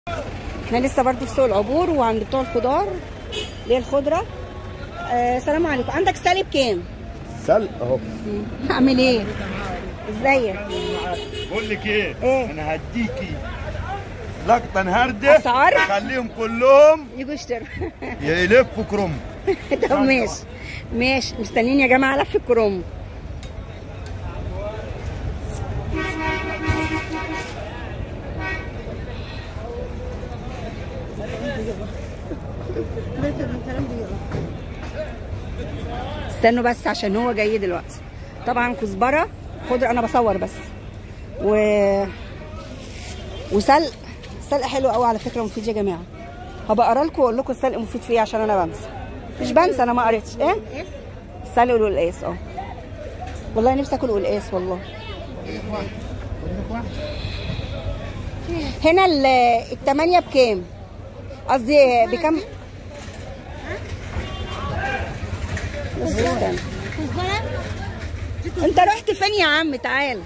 احنا لسه برضو في سوق العبور وعند بتوع الخضار اللي هي الخضره. السلام عليكم. عندك سلق بكام؟ سلق اهو. اعمل ايه؟ ازيك؟ بقول لك ايه؟ انا هديكي لقطه نهارده اسعار خليهم كلهم يجوا يشتروا يلفوا كرنب. طب ماشي ماشي، مستنيين يا جماعه لف الكرنب. استنوا بس عشان هو جاي دلوقتي. طبعا كزبره خضره، انا بصور بس. وسلق. السلق حلو قوي على فكره، مفيد يا جماعه. هبقى اقرا لكم واقول لكم السلق مفيد في ايه عشان انا بنسى. مش بنسى، انا ما قريتش. ايه السلق والقلقاس؟ والله نفسي اكل قلقاس والله. هنا الثمانية بكام؟ قصدي بكام؟ بس استنى، انت رحت فين يا عم؟ تعال.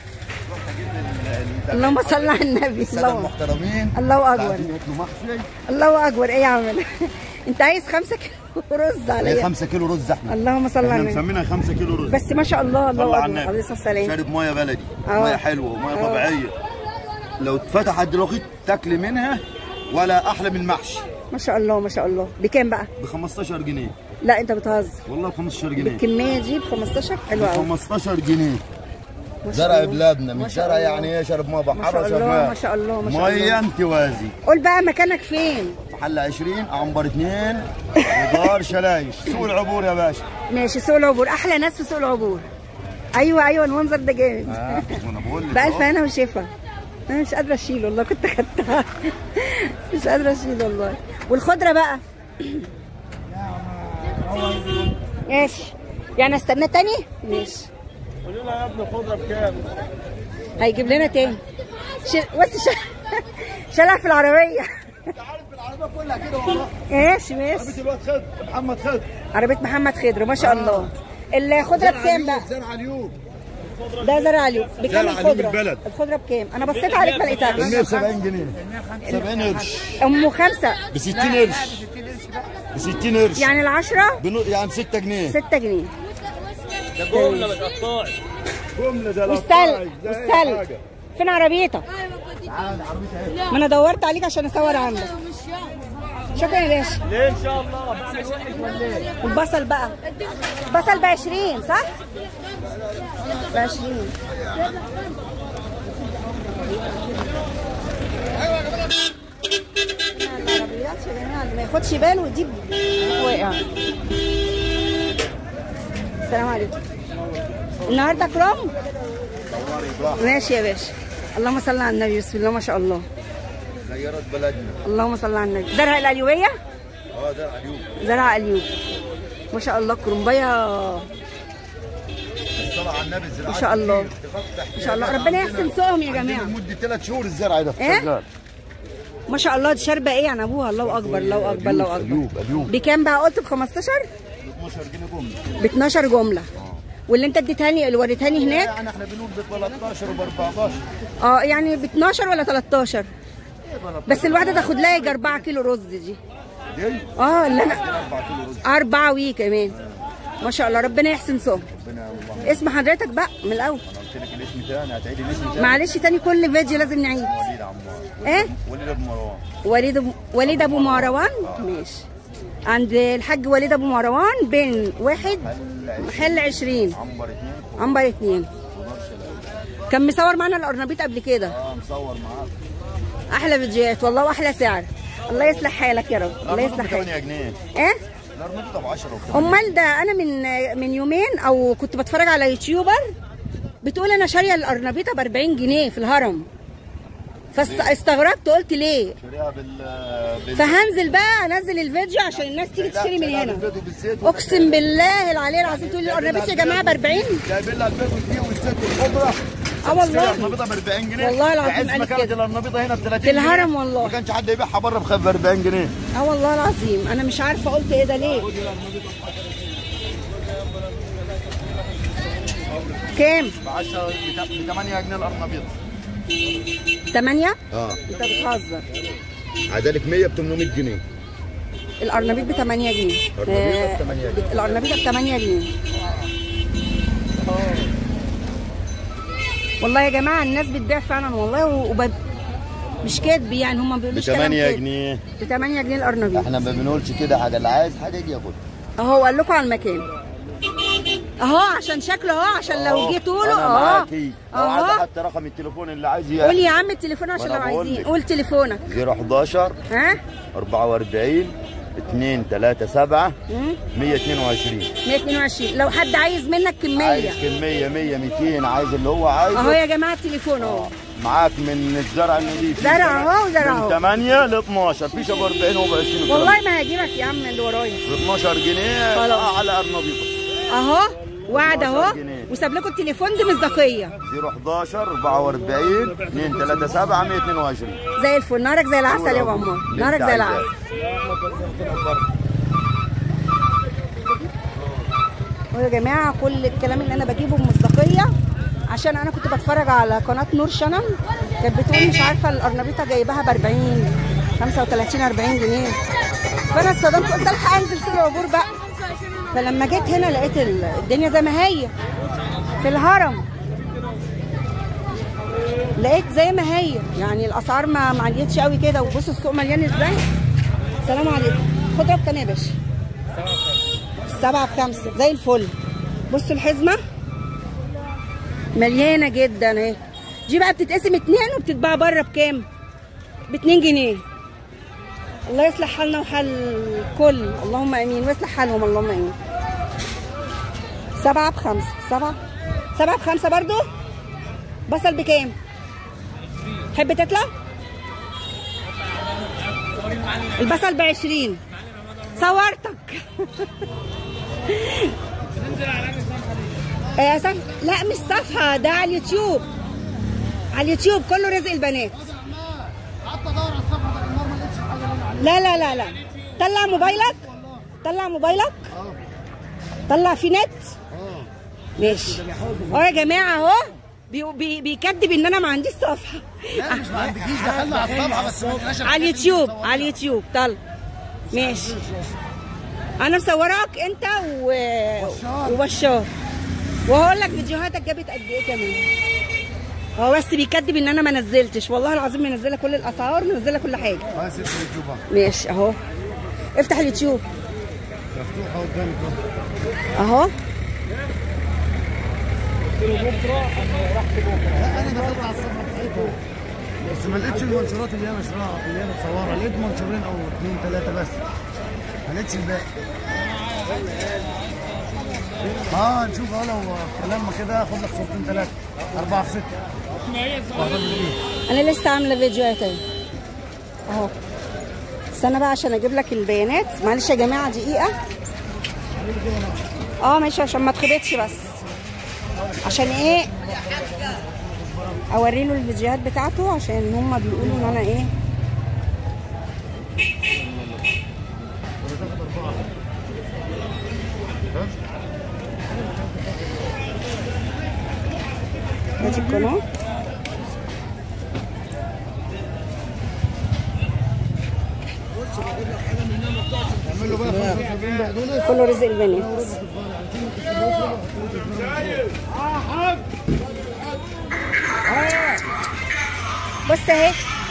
اللهم صل على النبي. السادة المحترمين الله اكبر. الله اكبر. ايه يا عم؟ انت عايز 5 كيلو رز عليا؟ 5 كيلو رز احنا. اللهم صل على النبي. احنا مسمينها 5 كيلو رز بس ما شاء الله. الله اكبر. عليه الصلاه والسلام. شارب ميه بلدي، ميه حلوه وميه طبيعيه. لو اتفتحت دلوقتي تاكلي منها ولا احلى من المحشي. ما شاء الله ما شاء الله. بكام بقى؟ ب 15 جنيه. لا انت بتهزر والله ب 15 جنيه. الكميه دي ب 15؟ حلوه قوي. 15 جنيه. زرع بلادنا، مش زرع يعني ايه، شرب ميه بحر. ما شاء الله ما شاء الله ما شاء الله. ميه انتوازي. قول بقى مكانك فين؟ محل 20 عنبر 2 خضار شلايش، سوق العبور يا باشا. ماشي، سوق العبور. احلى ناس في سوق العبور. ايوه المنظر ده جامد. وانا بقول لك بألف هنا وشفا. انا مش قادره اشيله والله، كنت خدتها. مش قادره اشيله والله. والخضره بقى ماشي، يعني استنى تاني؟ ماشي. قولوا لها يا ابني الخضره بكام؟ هيجيب لنا تاني. بس شالها في العربيه. انت عارف العربيه كلها كده والله. ماشي عربيه الواد خضر، محمد خضر. عربيه محمد خضر ما شاء الله. الخضره بكام بقى؟ زرع اليوم. ده زرع اليوم. بكام الخضره؟ البلد. الخضره بكام؟ انا بصيت عليك ما لقيتهاش. 170 جنيه. 70 قرش. ام 5 ب 60 قرش. ب 60 قرش. يعني العشرة يعني 6 جنيه. 6 جنيه. ده جمله ما تقطعش. جمله ده والسلق فين عربيتك؟ تعال عربيتي اهي. ما انا دورت عليك عشان اصور عندك. شكرا يا باشا. ليه ان شاء الله بعمل وحش ولا ايه؟ والبصل بقى؟ البصل ب 20 صح؟ ب 20. العربيات يا جماعه اللي ما ياخدش باله دي واقع. السلام عليكم. النهارده كرم؟ ماشي يا باشا. اللهم صل على النبي. بسم الله ما شاء الله. غيرت بلدنا. اللهم صل على النبي. زرع القليويه؟ زرع اليوم. زرع اليوم ما شاء الله. كرنبايه الصلاة على النبي. الزراعة ما شاء الله ما شاء الله. ربنا يحسن سوقهم يا جماعه. لمده 3 شهور الزرع ده شغال ما شاء الله. دي شاربه ايه عن ابوها؟ الله اكبر الله اكبر الله اكبر. بكام بقى قلت؟ ب 15؟ ب 12 جنيه جمله. ب 12 جمله. واللي انت اديتهاني اللي وريتهاني هناك يعني احنا بنقول ب 13 وب 14. يعني ب 12 ولا 13؟ بس الواحده تاخد لها يجي 4 كيلو رز دي. اللي انا 4 كيلو رز. 4 وي كمان ما شاء الله. ربنا يحسن سوق. اسم حضرتك بقى من الاول؟ انا قلت لك الاسم تاني، هتعيدي الاسم تاني. معلش تاني، كل فيديو لازم نعيد. وليد عمار. ايه؟ وليد ابو مروان. وليد ابو مروان. ماشي. عند الحاج وليد ابو مروان بين واحد محل 20 عنبر 2. كان مصور معانا القرنبيط قبل كده. مصور معاك. احلى فيديوهات والله واحلى سعر. الله يصلح حالك يا رب. الله يصلح حالك. 8 جنيه. ايه؟ القرنبيط ب 10 امال ده انا من يومين او كنت بتفرج على يوتيوبر بتقول انا شاريه القرنبيطه ب 40 جنيه في الهرم. فاستغربت قلت ليه؟ فهنزل بقى انزل الفيديو عشان الناس تيجي تشتري من هنا. اقسم بالله العلي العظيم تقول لي القرنبيط يا جماعه ب 40. جايبين لها البيض والدقيق والزيت والخضره. والله القرنبيطه ب 40 جنيه. والله العظيم قال كده. كانت القرنبيطه هنا ب 30 في الهرم والله. ما كانش حد يبيعها بره ب 40 جنيه. والله العظيم انا مش عارفه قلت ايه ده ليه. كام؟ ب 10 ب 8 جنيه القرنبيطه. 8؟ اه انت بتهزر. عدالك 100 ب 800 جنيه. القرنبيط ب 8 جنيه. القرنبيط ب 8 جنيه. القرنبيط ب 8 جنيه. والله يا جماعه الناس بتبيع فعلا والله مش كدب يعني، هم ما بيقولوش كلام كده. ب 8 جنيه. ب 8 جنيه القرنبيط. احنا ما بنقولش كده حاجه، اللي عايز حاجه يجي ياخدها. اهو قال لكم على المكان اهو، عشان شكله اهو، عشان لو جه طوله انا اهو. معاكي. لو عايز حتى رقم التليفون اللي عايز قول يا عم التليفون عشان لو عايزين. قول تليفونك. 011 ها 44 237 122. 122. لو حد عايز منك كميه، عايز كميه 100 200، عايز اللي هو عايزه اهو يا جماعه التليفون اهو. معاك من الزرع النضيف. زرع اهو وزرع اهو. من 8 ل 12، فيش ابو 40 وب 20. والله ما هجيبك يا عم اللي ورايا. ب 12 جنيه خلاص. على قرنبيطه اهو وعد اهو، وساب لكم التليفون دي مصداقيه. 011 44 237 122. زي الفل. نهارك زي العسل يا ابو عمار، نهارك زي العسل. ويا جماعه كل الكلام اللي انا بجيبه بمصداقيه، عشان انا كنت بتفرج على قناه نور شنن، كانت بتقول مش عارفه القرنبيطه جايباها ب 40 35 40 جنيه، فانا اتصدمت قلت الحق انزل سوق العبور بقى. فلما جيت هنا لقيت الدنيا زي ما هي في الهرم، لقيت زي ما هي يعني الاسعار ما عليتش قوي كده. وبصوا السوق مليان ازاي. السلام عليكم. خضره بكام يا باشا؟ 7 ب5 زي الفل. بصوا الحزمه مليانه جدا اهي. دي بقى بتتقسم 2 وبتتباع بره بكام؟ ب 2 جنيه. الله يصلح حالنا وحال الكل، اللهم امين، ويصلح حالهم اللهم امين. 7 ب5. 7 ب5 برضو. بصل بكام؟ تحب تطلع؟ البصل ب20. صورتك. لا مش صفحة، ده على اليوتيوب. على اليوتيوب كله رزق البنات. لا لا لا لا. طلع موبايلك. طلع موبايلك. طلع في نت. ماشي. اهو يا جماعة اهو بيكدب ان انا ما عنديش صفحة. لا مش ما عندكيش، دخلنا على الصفحة بس ما لقيناش. على اليوتيوب. على اليوتيوب. طلع. ماشي. انا مصوراك انت وبشار، وهقول لك فيديوهاتك جابت قد ايه كمان. هو بس بيكدب ان انا ما نزلتش، والله العظيم منزله كل الاسعار، منزله كل حاجه. ماشي اهو. افتح اليوتيوب. مفتوحه قدامك اهو. لا انا دخلت على الصفحه بتاعتها بس ما لقيتش المنشورات اللي هي نشرها اللي هي متصوره، لقيت منشورين او 2 3 بس، ما لقيتش الباقي. نشوف اهو لو كلامنا كده اخد لك صورتين 3 4 في 6. انا لسه عامله فيديوهات اهو. استنى بقى عشان اجيب لك البيانات. معلش يا جماعه دقيقه. ماشي عشان ما اتخبطش، بس عشان ايه اوري له الفيديوهات بتاعته، عشان هم بيقولوا ان انا ايه. ادي القناه. كله رزق البنات. بص اهي.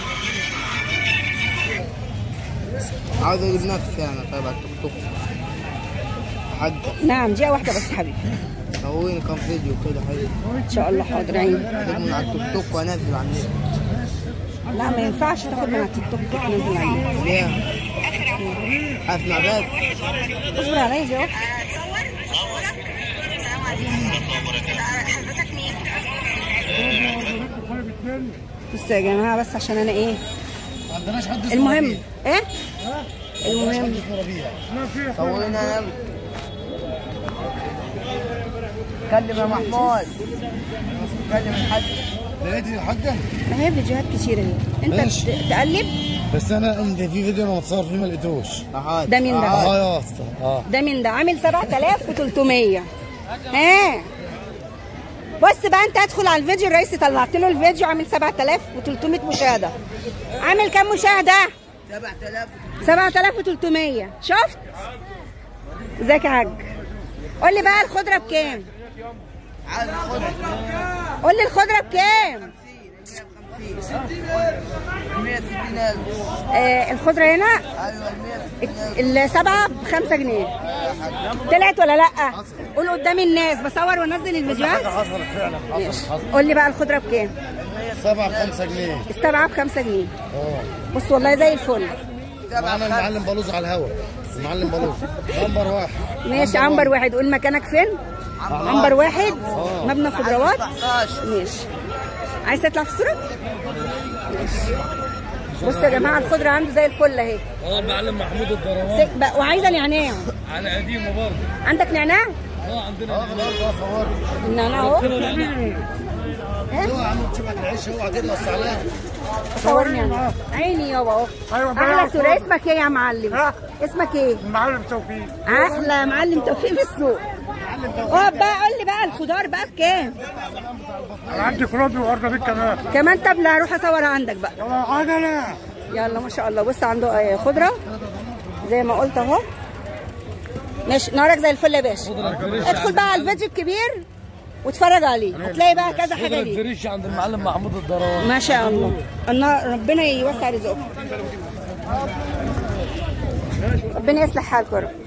عاوز اجيب نفسي انا طيب على التيك توك. حاج. نعم دقيقة واحدة بس حبيبي. صوريني كام فيديو كده حلو. ان شاء الله حاضر عيني. اجيب من على التيك توك وانزل على النت. لا ما ينفعش تاخد من على التيك توك تنزل على النت. ليه؟ اسمع بس. اصبر عليا يا اختي. بص يا جماعه بس عشان انا ايه. ما عندناش حد. المهم ايه؟ المهم صوريني انا. كلم يا محمود. كلم الحاج. لقيت الحاجه؟ ما هي فيديوهات كتير اهي. انت ماشي. تقلب. بس انا عندي في فيديو انا متصور فيه ما لقيتوش. ده مين ده؟ يا اسطى. ده مين ده؟ عامل 7300. ها بص بقى انت ادخل على الفيديو الرئيسي، طلعت له الفيديو عامل 7300 مشاهده. عامل كام مشاهده؟ 7300. شفت؟ ازيك يا حاج؟ قول لي بقى الخضره بكام؟ قول لي الخضره بكام؟ 160,000. الخضره هنا السبعه ب5 جنيه. طلعت ولا لا؟ قول قدام الناس بصور وانزل الفيديوهات. حصلت فعلا. ماشي. قول لي بقى الخضره بكام؟ السبعة ب5 جنيه. السبعه ب5 جنيه. بص والله زي الفل. معانا المعلم بلوز على الهوا. المعلم بلوز عنبر واحد. ماشي عنبر واحد. قول مكانك فين؟ عنبر واحد مبنى خضروات. ماشي. عايز تطلع في الصورة؟ ماشي. بصوا يا جماعة الخضرة عنده زي الفل اهي. المعلم محمود الدروان. وعايزة نعناع. على قديمه برضه. عندك نعناع؟ عندنا النعناع اهو. اوعى عم تشوفك العيش، اوعى تنقص عليها. صورني انا. عيني يابا اهو. احلى صورة. اسمك ايه يا معلم؟ اسمك ايه؟ المعلم توفيق. احلى معلم توفيق في السوق. اقعد بقى قول لي بقى الخضار بقى بكام؟ انا عندي كروبي وارض كمان. كمان؟ طب لا اروح اصور عندك بقى. عجله. يلا ما شاء الله. بص عنده خضره زي ما قلت اهو. ماشي. نهارك زي الفل يا باشا. ادخل بقى على الفيديو الكبير واتفرج عليه، هتلاقي بقى كذا حاجه ليه. فريش عند المعلم محمود الدروان. ما شاء الله. ربنا يوسع رزقكم. ربنا يصلح حالكم.